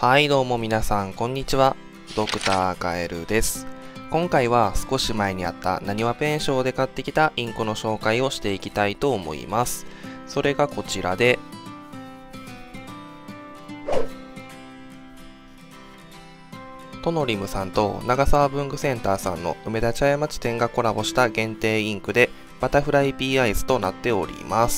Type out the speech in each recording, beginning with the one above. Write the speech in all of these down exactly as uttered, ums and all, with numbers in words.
はい、どうも皆さん、こんにちは。ドクターカエルです。今回は少し前にあったなにわペンションで買ってきたインクの紹介をしていきたいと思います。それがこちらで、トノリムさんと長沢文具センターさんの梅田茶屋町店がコラボした限定インクで、バタフライピーアイスとなっております。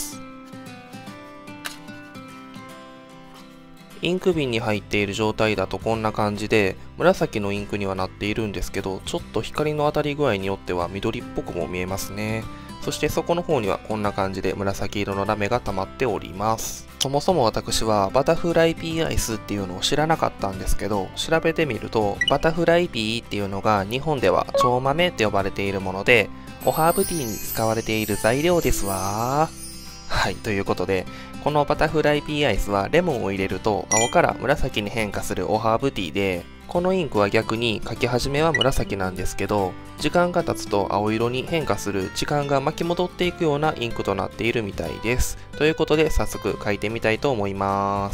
インク瓶に入っている状態だとこんな感じで、紫のインクにはなっているんですけど、ちょっと光の当たり具合によっては緑っぽくも見えますね。そして底の方にはこんな感じで紫色のラメが溜まっております。そもそも私はバタフライピーアイスっていうのを知らなかったんですけど、調べてみると、バタフライピーっていうのが日本では蝶豆って呼ばれているもので、おハーブティーに使われている材料ですわー。はい、ということで、このバタフライピーアイスはレモンを入れると青から紫に変化するおハーブティーで、このインクは逆に書き始めは紫なんですけど、時間が経つと青色に変化する時間が巻き戻っていくようなインクとなっているみたいです。ということで早速書いてみたいと思います。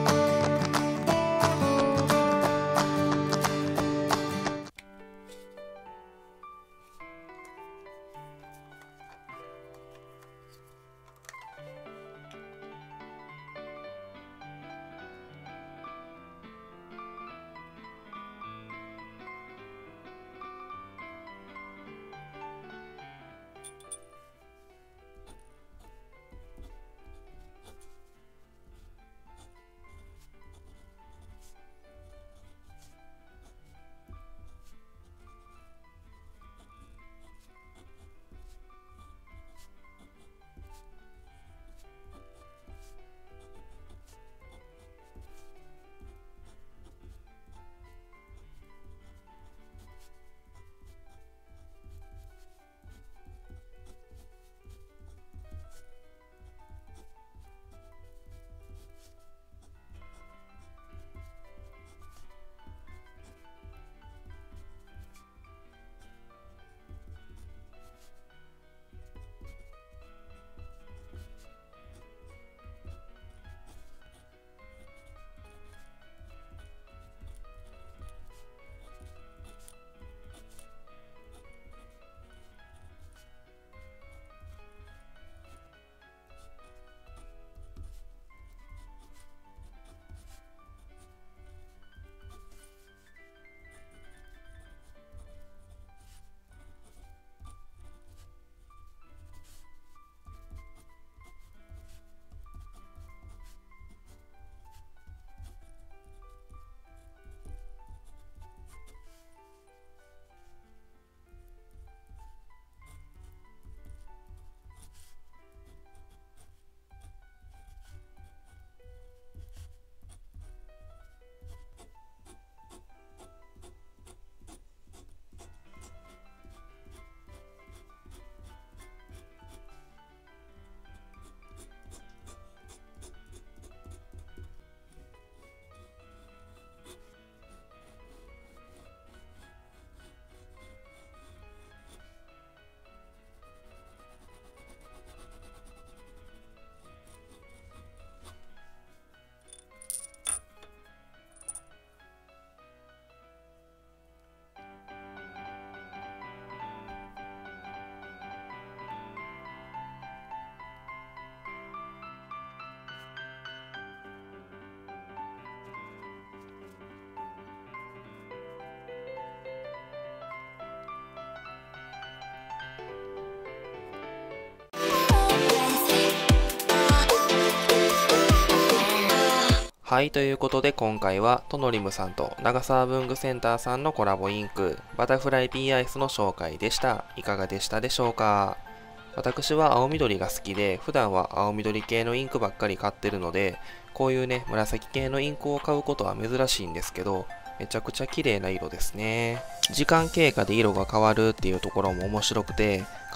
はい、ということで今回はトノリムさんと長沢文具センターさんのコラボインク、バタフライピーアイスの紹介でした。いかがでしたでしょうか？私は青緑が好きで、普段は青緑系のインクばっかり買ってるので、こういうね、紫系のインクを買うことは珍しいんですけど、めちゃくちゃ綺麗な色ですね。時間経過で色が変わるっていうところも面白くて、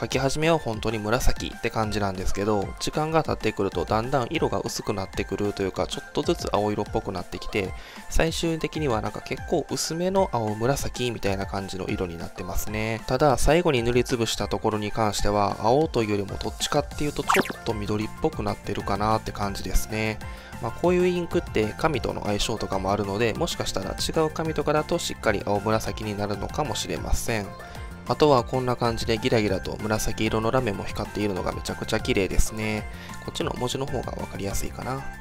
描き始めは本当に紫って感じなんですけど、時間が経ってくるとだんだん色が薄くなってくるというか、ちょっとずつ青色っぽくなってきて、最終的にはなんか結構薄めの青紫みたいな感じの色になってますね。ただ最後に塗りつぶしたところに関しては、青というよりもどっちかっていうとちょっと緑っぽくなってるかなって感じですね。まあ、こういうインクって紙との相性とかもあるので、もしかしたら違う紙とかだとしっかり青紫になるのかもしれません。あとはこんな感じでギラギラと紫色のラメも光っているのがめちゃくちゃ綺麗ですね。こっちの文字の方がわかりやすいかな。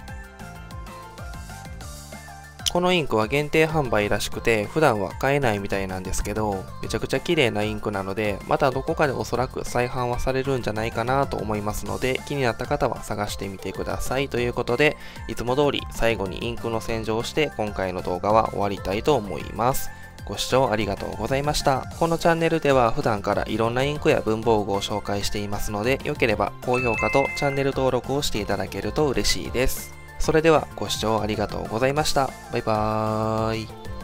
このインクは限定販売らしくて普段は買えないみたいなんですけど、めちゃくちゃ綺麗なインクなので、またどこかでおそらく再販はされるんじゃないかなと思いますので、気になった方は探してみてください。ということで、いつも通り最後にインクの洗浄をして今回の動画は終わりたいと思います。ご視聴ありがとうございました。このチャンネルでは普段からいろんなインクや文房具を紹介していますので、良ければ高評価とチャンネル登録をしていただけると嬉しいです。それではご視聴ありがとうございました。バイバーイ。